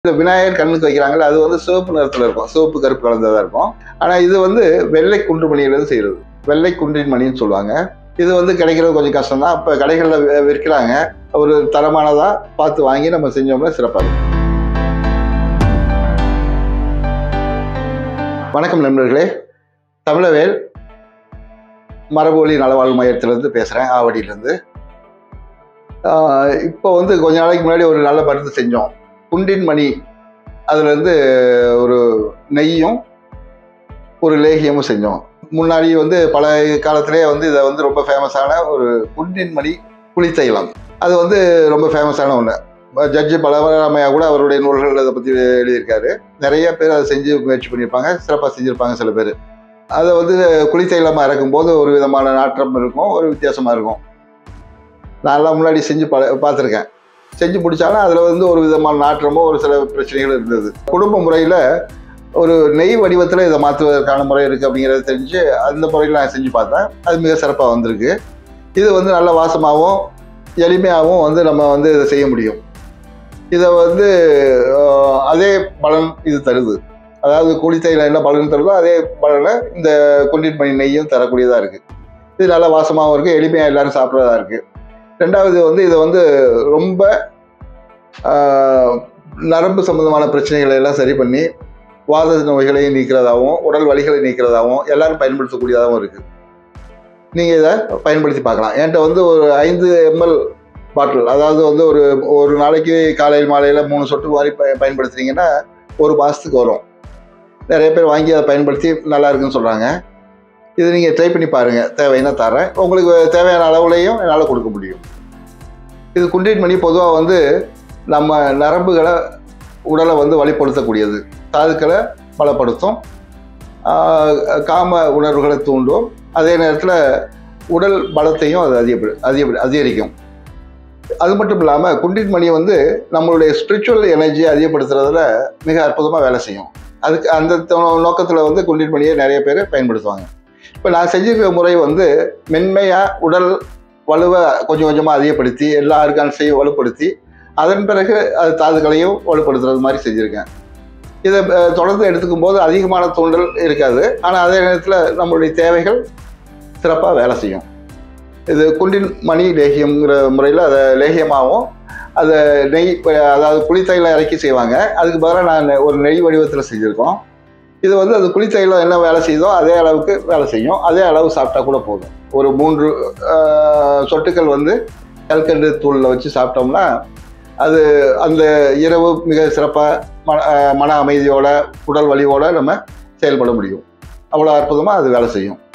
இந்த விநாயகர் கண்ணுக்கு வைக்கிறாங்கல்ல, அது வந்து சிவப்பு நிறத்துல இருக்கும். சிவப்பு கருப்பு கலந்ததா இருக்கும். ஆனா இது வந்து வெள்ளை குன்று மணியிலிருந்து செய்யறது. வெள்ளை குன்றின் மணின்னு சொல்லுவாங்க. இது வந்து கிடைக்கிறது கொஞ்சம் கஷ்டம் தான். இப்ப கடைகள்ல விற்கிறாங்க. ஒரு தரமானதா பார்த்து வாங்கி நம்ம செஞ்சோம்னா சிறப்பா இருக்கும். வணக்கம் நண்பர்களே. தமிழவேல் மரபொலி நலவாழ்வு மையத்திலிருந்து பேசுறேன், ஆவடியிலிருந்து. இப்போ வந்து கொஞ்ச நாளைக்கு முன்னாடி ஒரு நல்ல மருந்து செஞ்சோம். குன்றின் மணி, அதுலேருந்து ஒரு நெய்யும் ஒரு லேகியமும் செஞ்சோம். முன்னாடி வந்து பழைய காலத்திலே வந்து இதை வந்து ரொம்ப ஃபேமஸான ஒரு குன்றின் மணி புளித்தைலம், அது வந்து ரொம்ப ஃபேமஸான ஒன்று. ஜட்ஜு பலவராமையா கூட அவருடைய நூல்கள் அதை பற்றி எழுதியிருக்காரு. நிறைய பேர் அதை செஞ்சு முயற்சி பண்ணியிருப்பாங்க, சிறப்பாக செஞ்சுருப்பாங்க சில பேர். அதை வந்து குளித்தைலமாக இறக்கும்போது ஒரு விதமான நாற்றம் இருக்கும், ஒரு வித்தியாசமாக இருக்கும். நான்லாம் முன்னாடி செஞ்சு பார்த்துருக்கேன். செஞ்சு பிடிச்சாலும் அதில் வந்து ஒரு விதமான நாற்றமோ ஒரு சில பிரச்சனைகள் இருந்தது. குடும்ப முறையில் ஒரு நெய் வடிவத்தில் இதை மாற்றுவதற்கான முறை இருக்குது அப்படிங்கிறத தெரிஞ்சு அந்த முறையில் நான் செஞ்சு பார்த்தேன். அது மிக சிறப்பாக வந்திருக்கு. இது வந்து நல்ல வாசமாகவும் எளிமையாகவும் வந்து நம்ம வந்து இதை செய்ய முடியும். இதை வந்து அதே பலன் இது தருது. அதாவது குளித்தையில் என்ன பலன் தருதோ அதே பலனை இந்த குன்றின் மணி நெய்யும் தரக்கூடியதாக இருக்குது. இது நல்ல வாசமாகவும் இருக்குது, எளிமையாக எல்லாரும் சாப்பிட்றதா இருக்குது. ரெண்டாவது வந்து இதை வந்து ரொம்ப நரம்பு சம்பந்தமான பிரச்சனைகளை எல்லாம் சரி பண்ணி வாத நோய்களை நீக்கிறதாகவும் உடல் வலிகளை நீக்கிறதாகவும் எல்லாரும் பயன்படுத்தக்கூடியதாகவும் இருக்குது. நீங்கள் இதை பயன்படுத்தி பார்க்கலாம். என்கிட்ட வந்து ஒரு 5 ml பாட்டில், அதாவது வந்து ஒரு நாளைக்கு காலையில் மாலையில் 3 சொட்டு மாதிரி பயன்படுத்துனீங்கன்னா 1 மாதத்துக்கு வரும். நிறைய பேர் வாங்கி அதை பயன்படுத்தி நல்லா இருக்குன்னு சொல்கிறாங்க. இது நீங்கள் ட்ரை பண்ணி பாருங்கள், தேவைன்னா தரேன். உங்களுக்கு தேவையான அளவுலையும் என்னால் கொடுக்க முடியும். இது குன்றின் மணி பொதுவாக வந்து நம்ம நரம்புகளை உடலை வந்து வலிப்படுத்தக்கூடியது, தாதுக்களை பலப்படுத்தும், காம உணர்வுகளை தூண்டும், அதே நேரத்தில் உடல் பலத்தையும் அது அதிகரிக்கும். அது மட்டும் இல்லாமல் குன்றின் மணி வந்து நம்மளுடைய ஸ்பிரிச்சுவல் எனர்ஜியை அதிகப்படுத்துறதுல மிக அற்புதமாக வேலை செய்யும். அதுக்கு அந்த நோக்கத்தில் வந்து குன்றின் மணியை நிறைய பேர் பயன்படுத்துவாங்க. இப்போ நான் செஞ்சிருக்கிற முறை வந்து மென்மையாக உடல் வலுவை கொஞ்சம் கொஞ்சமாக அதிகப்படுத்தி எல்லா ஆர்கான்ஸையும் வலுப்படுத்தி அதன் பிறகு அது தாதுக்களையும் வலுப்படுத்துறது மாதிரி செஞ்சுருக்கேன். இதை தொடர்ந்து எடுத்துக்கும் போது அதிகமான தூண்டல் இருக்காது, ஆனால் அதே நேரத்தில் நம்மளுடைய தேவைகள் சிறப்பாக வேலை செய்யும். இது குன்றின் மணி லேகியம்ங்கிற முறையில் அதை லேகியமாகவும் அதை நெய், அதாவது குளித்தைலம் இறக்கி செய்வாங்க. அதுக்கு பதிலாக நான் ஒரு நெய் வடிவத்தில் செஞ்சுருக்கோம். இது வந்து அது குளித்தைலம் என்ன வேலை செய்யுதோ அதே அளவுக்கு வேலை செய்யும். அதே அளவு சாப்பிட்டா கூட போதும். ஒரு 3 சொட்டுக்கள் வந்து கல்கண்டு தூளில் வச்சு சாப்பிட்டோம்னா அது அந்த இரவு மிக சிறப்பாக மன அமைதியோட உடல் வலியோடு நம்ம செயல்பட முடியும். அவ்வளோ அற்புதமாக அது வேலை செய்யும்.